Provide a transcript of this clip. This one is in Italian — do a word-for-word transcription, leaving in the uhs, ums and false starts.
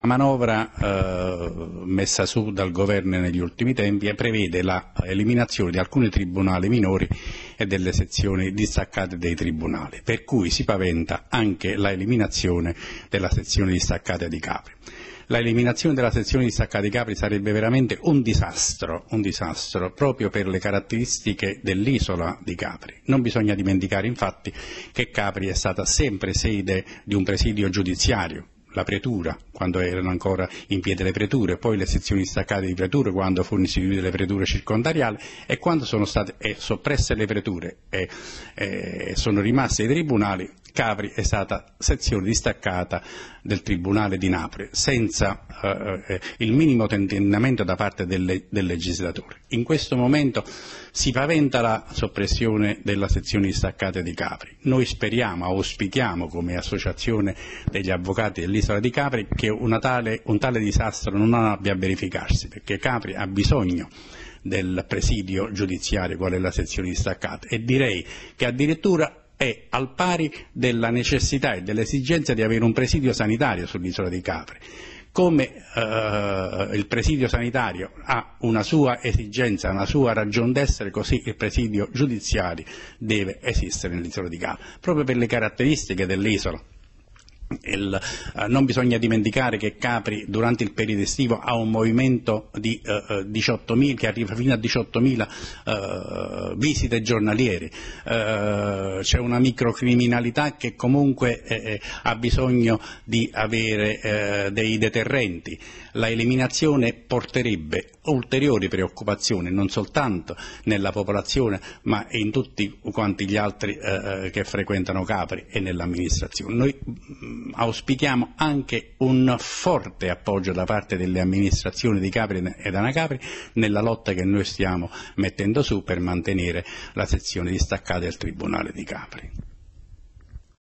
manovra eh, messa su dal governo negli ultimi tempi prevede l'eliminazione di alcuni tribunali minori e delle sezioni distaccate dei tribunali, per cui si paventa anche la eliminazione della sezione distaccata di Capri. La eliminazione della sezione distaccata di Capri sarebbe veramente un disastro, un disastro proprio per le caratteristiche dell'isola di Capri. Non bisogna dimenticare infatti che Capri è stata sempre sede di un presidio giudiziario, la pretura, quando erano ancora in piedi le preture, poi le sezioni distaccate di preture quando furono istituite le preture circondariali, e quando sono state eh, soppresse le preture e eh, sono rimasti i tribunali, Capri è stata sezione distaccata del Tribunale di Napoli, senza eh, il minimo tentennamento da parte del, del legislatore. In questo momento si paventa la soppressione della sezione distaccata di Capri. Noi speriamo, auspichiamo come associazione degli avvocati dell'isola di Capri che una tale, un tale disastro non abbia a verificarsi, perché Capri ha bisogno del presidio giudiziario qual è la sezione distaccata, e direi che addirittura è al pari della necessità e dell'esigenza di avere un presidio sanitario sull'isola di Capri. Come eh, il presidio sanitario ha una sua esigenza, una sua ragion d'essere, così il presidio giudiziario deve esistere nell'isola di Capri, proprio per le caratteristiche dell'isola. Il, eh, non bisogna dimenticare che Capri durante il periodo estivo ha un movimento di eh, diciottomila, che arriva fino a diciottomila eh, visite giornaliere, eh, c'è una microcriminalità che comunque eh, ha bisogno di avere eh, dei deterrenti. La eliminazione porterebbe ulteriori preoccupazioni non soltanto nella popolazione ma in tutti quanti gli altri eh, che frequentano Capri e nell'amministrazione. Noi mh, auspichiamo anche un forte appoggio da parte delle amministrazioni di Capri ed Anacapri nella lotta che noi stiamo mettendo su per mantenere la sezione distaccata del Tribunale di Capri.